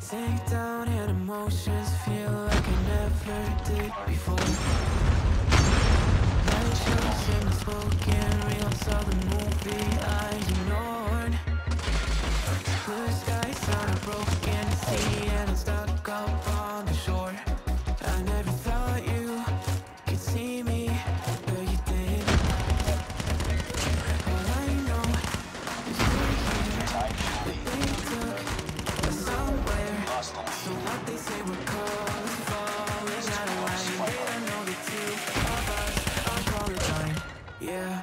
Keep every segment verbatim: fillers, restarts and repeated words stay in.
Sink down and emotions feel like I never did before. Light shows in the spoken reels of the movie I ignored. Blue skies on a broken sea and I'm stuck up on the shore. I never thought you could see me, but you did. All I know is we're here, but they took us somewhere. So what they say we're called falling out of line. They don't know the two of us are colorblind, yeah.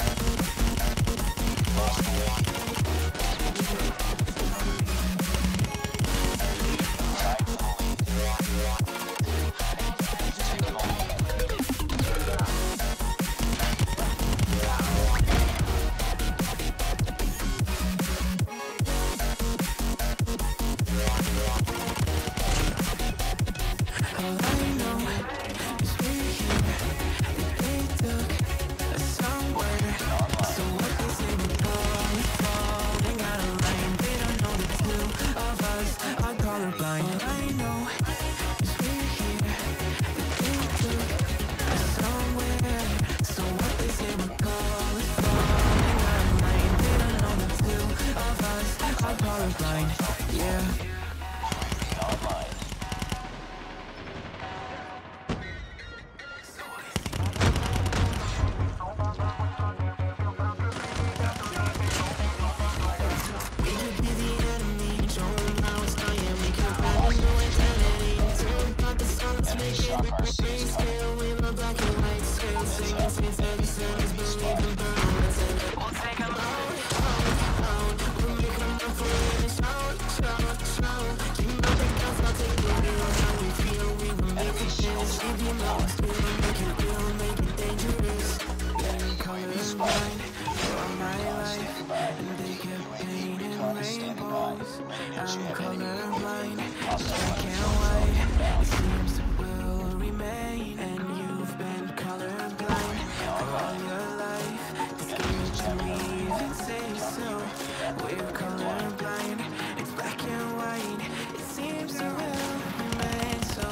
I'm colorblind, black and white. It seems to will remain, and you've been colorblind for all your life. It's scared to even say so. We're colorblind, it's black and white. It seems to will remain so.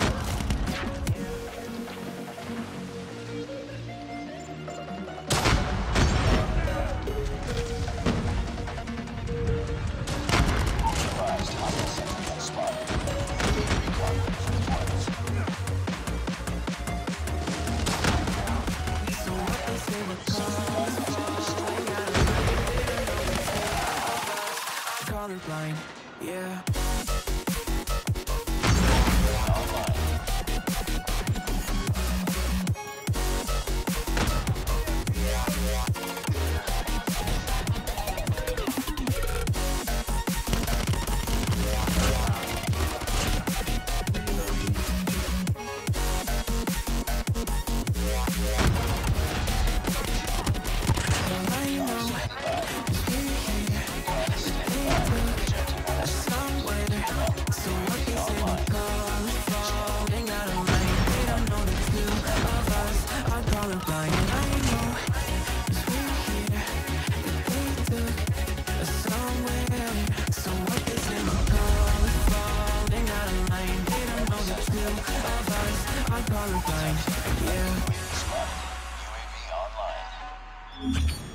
Colorblind, yeah. Colorblind, yeah. U A V online.